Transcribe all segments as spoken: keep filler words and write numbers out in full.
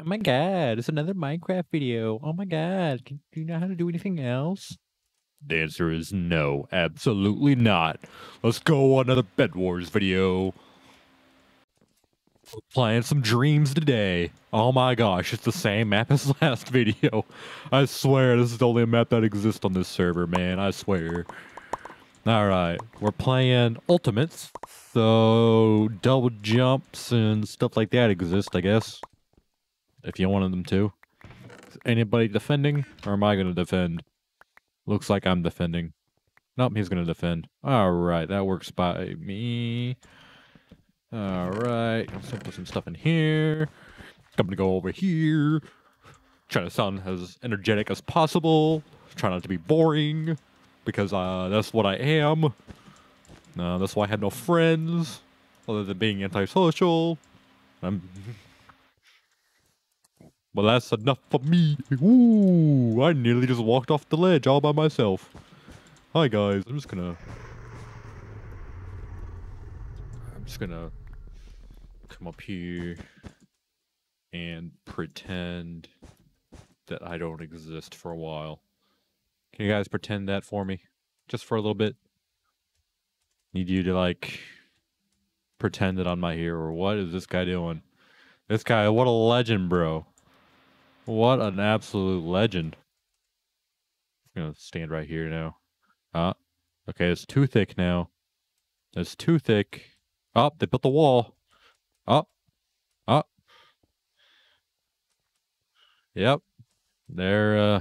Oh my god, it's another Minecraft video. Oh my god, can, do you know how to do anything else? The answer is no, absolutely not. Let's go on another Bed Wars video. We're playing some dreams today. Oh my gosh, it's the same map as last video. I swear this is the only map that exists on this server, man. I swear. Alright, we're playing Ultimates. So, double jumps and stuff like that exist, I guess. If you wanted them to. Is anybody defending? Or am I going to defend? Looks like I'm defending. Nope, he's going to defend. Alright, that works by me. Alright, let's put some stuff in here. I'm going to go over here. Trying to sound as energetic as possible. Try not to be boring. Because uh, that's what I am. Uh, that's why I had no friends. Other than being antisocial. I'm... Well, that's enough for me. Ooh, I nearly just walked off the ledge all by myself. Hi guys, I'm just gonna... I'm just gonna come up here and pretend that I don't exist for a while. Can you guys pretend that for me? Just for a little bit? Need you to like pretend that I'm not here, or what is this guy doing? This guy, what a legend, bro. What an absolute legend. I'm gonna stand right here now. Uh, okay, it's too thick now. It's too thick. Oh, they built the wall. Oh, oh. Yep. They're, uh...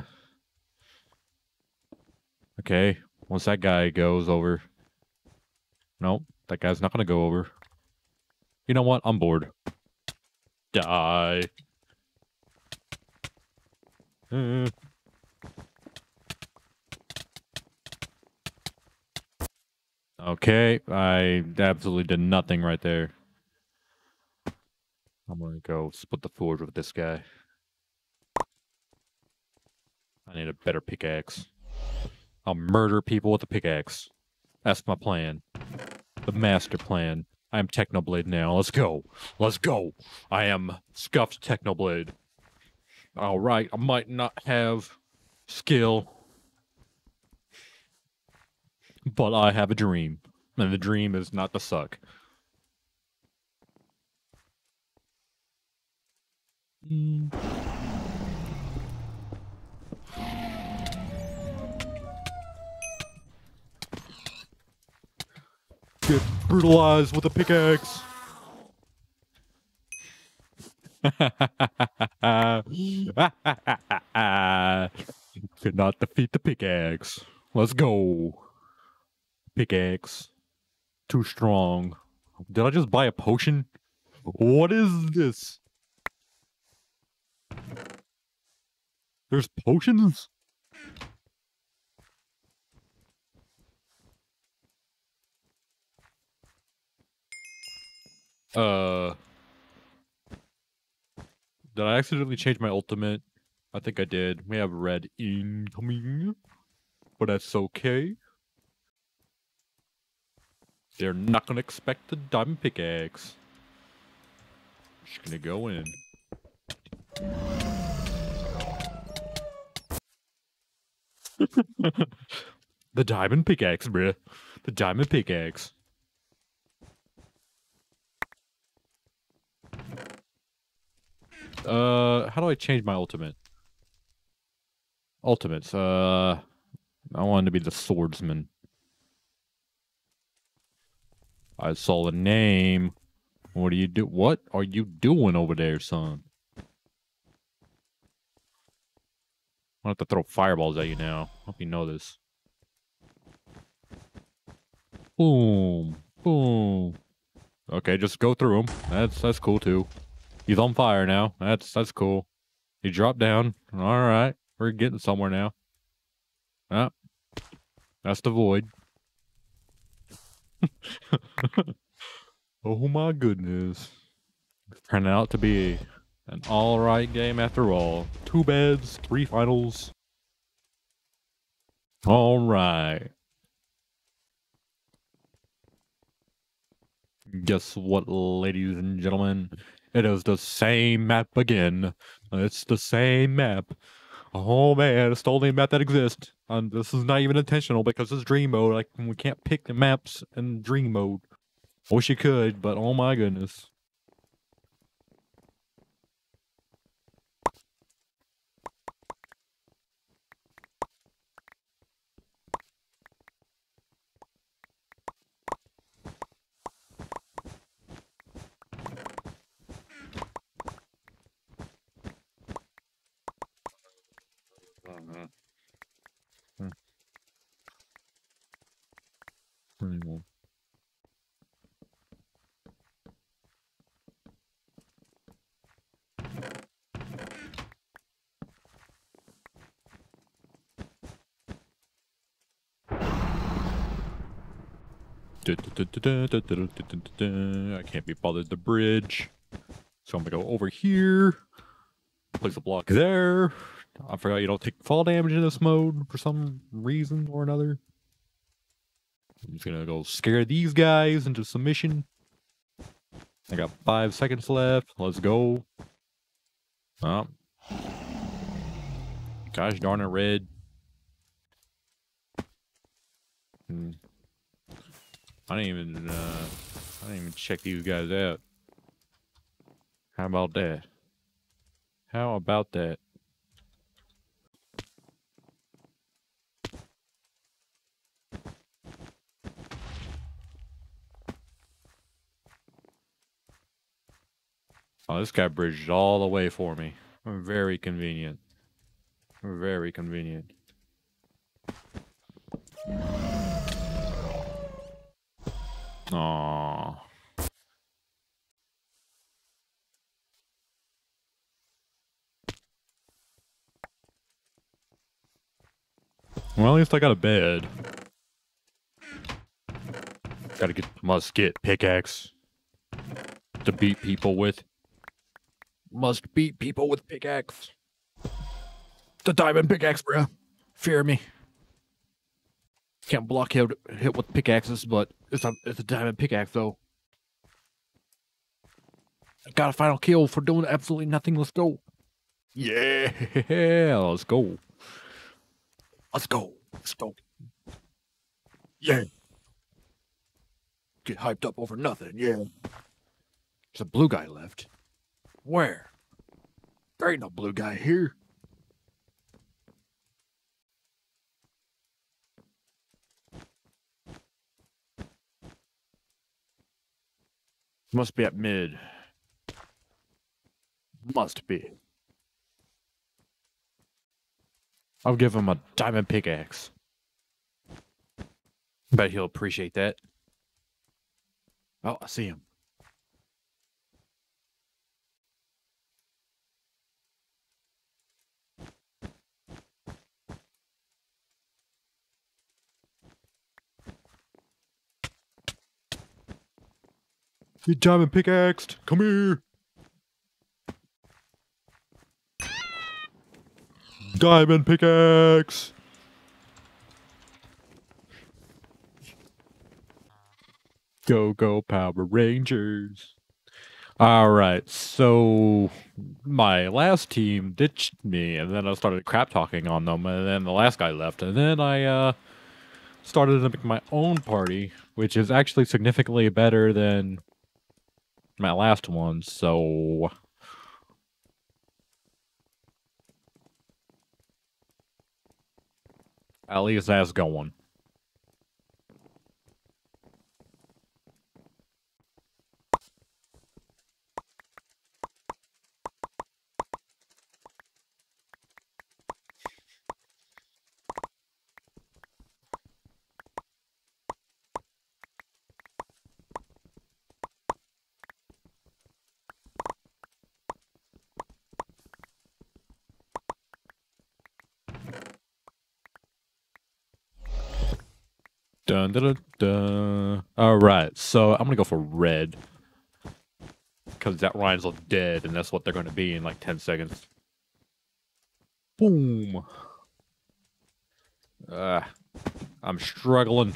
Okay, once that guy goes over... Nope, that guy's not gonna go over. You know what? I'm bored. Die. Uh. Okay, I absolutely did nothing right there. I'm gonna go split the forge with this guy. I need a better pickaxe. I'll murder people with a pickaxe. That's my plan. The master plan. I am Technoblade now. Let's go. Let's go. I am Scuffed Technoblade. Alright, I might not have skill, but I have a dream. And the dream is not to suck. Mm. Get brutalized with a pickaxe. Could not defeat the pickaxe. Let's go. Pickaxe. Too strong. Did I just buy a potion? What is this? There's potions? Uh... Did I accidentally change my ultimate? I think I did. We have red incoming. But that's okay. They're not gonna expect the diamond pickaxe. Just gonna go in. The diamond pickaxe, bruh. The diamond pickaxe. Uh, how do I change my ultimate? Ultimates, uh... I wanted to be the swordsman. I saw the name. What do you do? What are you doing over there, son? I have to throw fireballs at you now. Hope you know this. Boom. Boom. Okay, just go through him. That's that's cool too. He's on fire now. That's that's cool. He dropped down. Alright. We're getting somewhere now. Ah. That's the void. Oh my goodness. Turned out to be an alright game after all. Two beds, three finals. Alright. Guess what, ladies and gentlemen? It is the same map again. It's the same map. Oh man, it's the only map that exists. And this is not even intentional because it's dream mode. Like, we can't pick the maps in dream mode. Wish you could, but oh my goodness. Uh-huh. Hmm. Anymore. I can't be bothered the bridge. So I'm gonna go over here. Place a block there. I forgot you don't take fall damage in this mode for some reason or another. I'm just gonna go scare these guys into submission. I got five seconds left. Let's go. Oh. Gosh darn it, red. Hmm. I didn't even uh I didn't even check these guys out. How about that? How about that? Oh, this guy bridged all the way for me. Very convenient. Very convenient. Aww. Well, at least I got a bed. Gotta get, must get pickaxe to beat people with. Must beat people with pickaxe. The diamond pickaxe, bruh. Fear me. Can't block hit, hit with pickaxes, but it's a, it's a diamond pickaxe, though. I got a final kill for doing absolutely nothing. Let's go. Yeah, let's go. Let's go. Let's go. Yeah. Get hyped up over nothing, yeah. There's a blue guy left. Where? There ain't no blue guy here. Must be at mid. Must be. I'll give him a diamond pickaxe. Bet he'll appreciate that. Oh, I see him. You diamond pickaxed. Come here. Diamond pickaxe. Go, go, Power Rangers. All right, so my last team ditched me, and then I started crap talking on them, and then the last guy left, and then I uh, started to make my own party, which is actually significantly better than my last one, so... At least that's going. Dun, dun, dun, dun. All right, so I'm gonna go for red because that rhymes with dead, and that's what they're gonna be in like ten seconds. Boom. Uh, I'm struggling.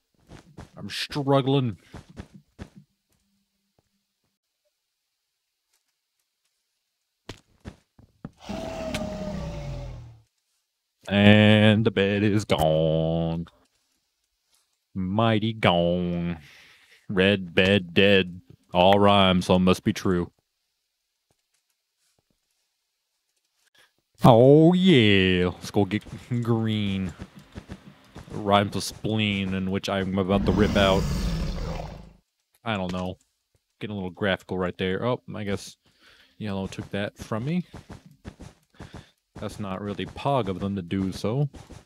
I'm struggling. And the bed is gone. Mighty gone. Red bed dead. All rhymes, so must be true. Oh yeah. Let's go get green. Rhymes with spleen, in which I'm about to rip out. I don't know. Getting a little graphical right there. Oh, I guess yellow took that from me. That's not really pog of them to do so.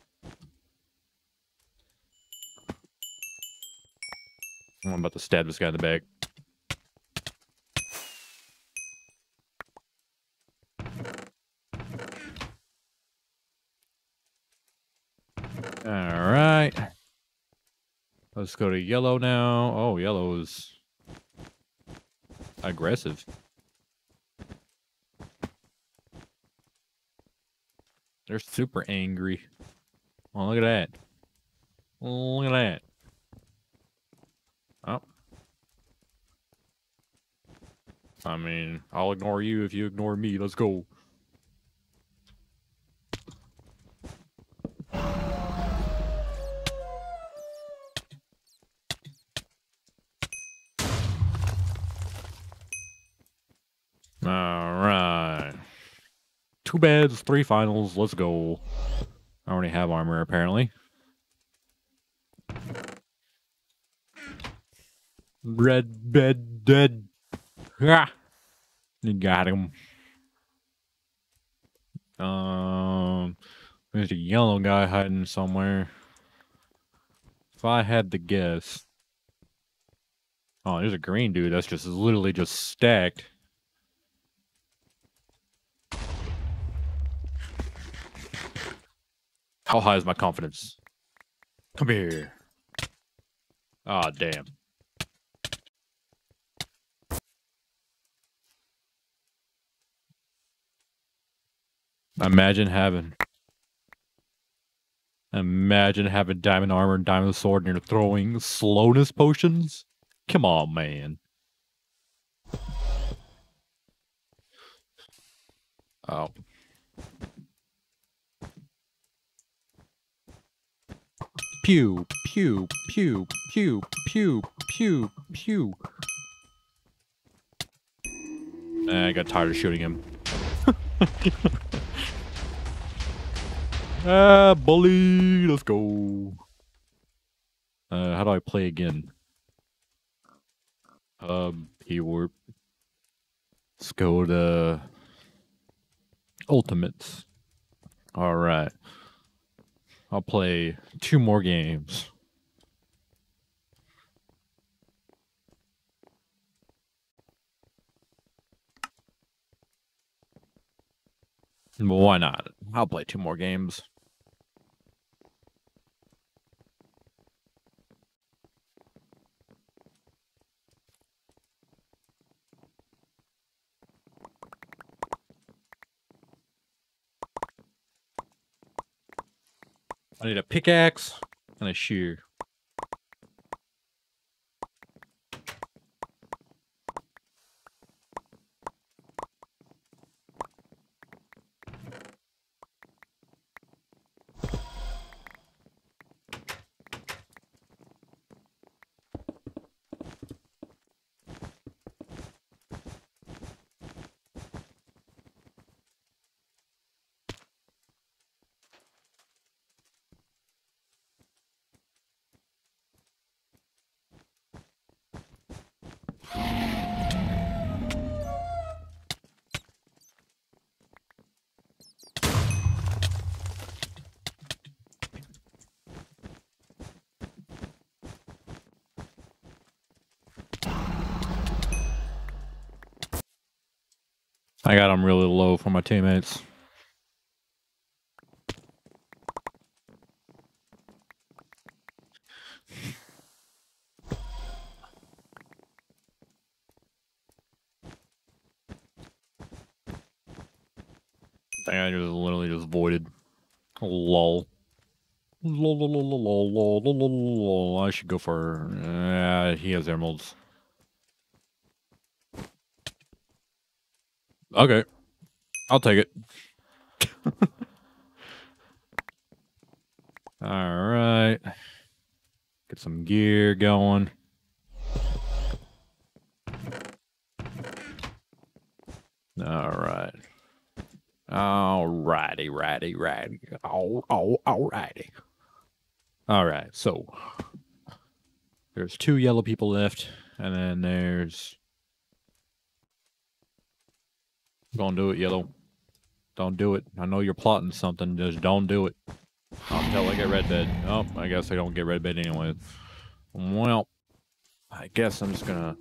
I'm about to stab this guy in the back. Alright. Let's go to yellow now. Oh, yellow is aggressive. They're super angry. Oh, look at that. Look at that. Oh. I mean, I'll ignore you if you ignore me. Let's go. Alright. Two beds, three finals. Let's go. I already have armor, apparently. Red bed dead. Ah! You got him. Um, there's a yellow guy hiding somewhere. If I had to guess. Oh, there's a green dude that's just literally just stacked. How high is my confidence? Come here. Ah, oh, damn. Imagine having... Imagine having diamond armor and diamond sword and you're throwing slowness potions? Come on, man. Oh. Pew, pew, pew, pew, pew, pew, pew. I got tired of shooting him. Ah, bully, let's go. Uh, how do I play again? Um, P-warp. Let's go to Ultimates. All right. I'll play two more games. Well, why not? I'll play two more games. I need a pickaxe and a shear. I got them really low for my teammates. I just literally just voided. Lol. Lol, lol, lol, lol, lol, lol, lol, lol. I should go for... Uh, he has emeralds. Okay. I'll take it. Alright. Get some gear going. Alright. Alrighty, righty, righty. Oh, oh, alrighty. Alright, so there's two yellow people left, and then there's Gonna do it, yellow. Don't do it. I know you're plotting something. Just don't do it. Until I get red bed. Oh, I guess I don't get red bed anyway. Well, I guess I'm just gonna...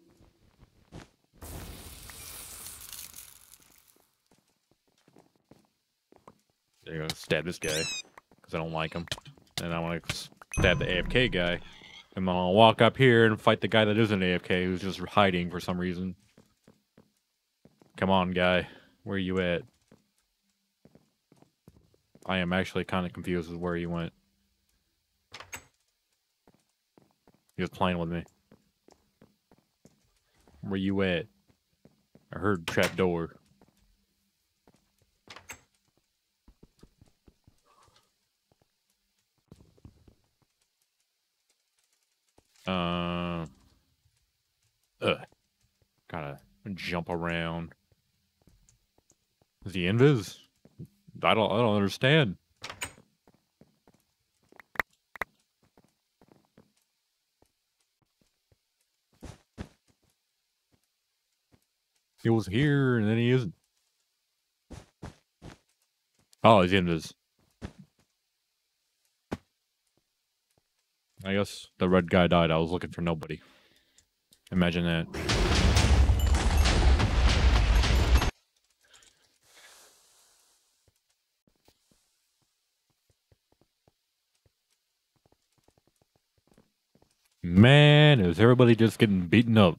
There you go. Stab this guy. Because I don't like him. And I want to stab the A F K guy. And then I'll walk up here and fight the guy that isn't A F K, who's just hiding for some reason. Come on, guy. Where you at? I am actually kind of confused with where you went. He was playing with me. Where you at? I heard trap door. Uh, ugh. Gotta jump around. Is he invis? I don't. I don't understand. He was here and then he isn't. Oh, he's invis. I guess the red guy died. I was looking for nobody. Imagine that. Man, is everybody just getting beaten up?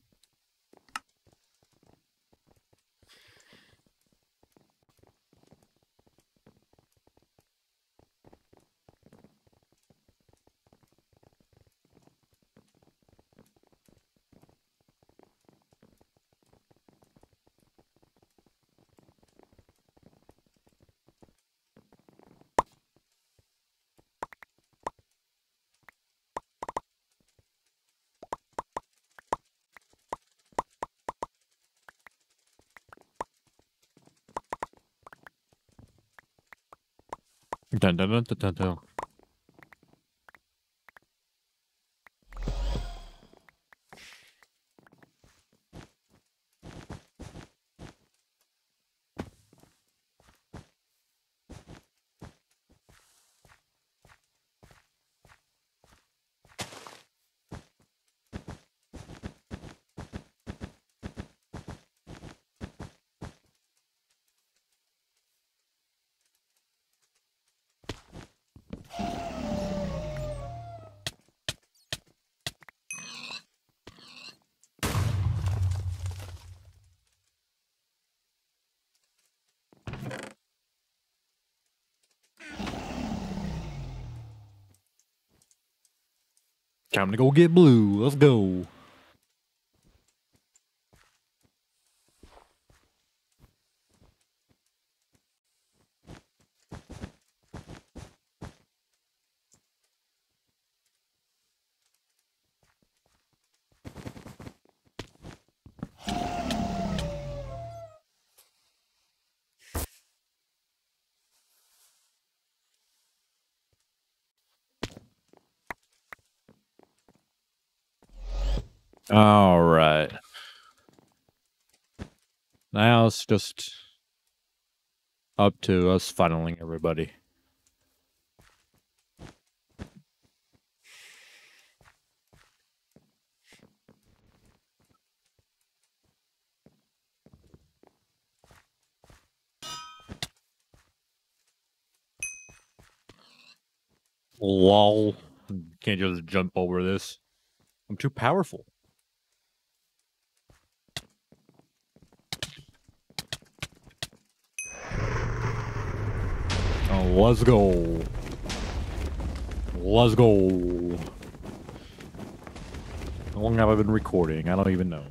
Dun, dun, dun, dun, dun, dun. Time to go get blue. Let's go. All right. Now it's just up to us funneling everybody. Lol. Can't just jump over this. I'm too powerful. Oh, let's go. Let's go. How long have I been recording? I don't even know.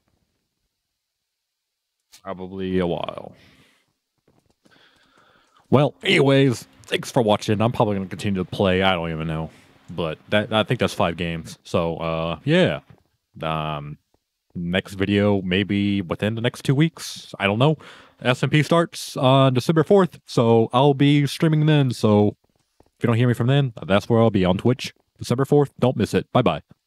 Probably a while. Well, anyways, thanks for watching. I'm probably going to continue to play. I don't even know. But that I think that's five games. So, uh, yeah. Um, next video, maybe within the next two weeks. I don't know. S M P starts on December fourth. So, I'll be streaming then. So, if you don't hear me from then, that's where I'll be on Twitch. December fourth. Don't miss it. Bye-bye.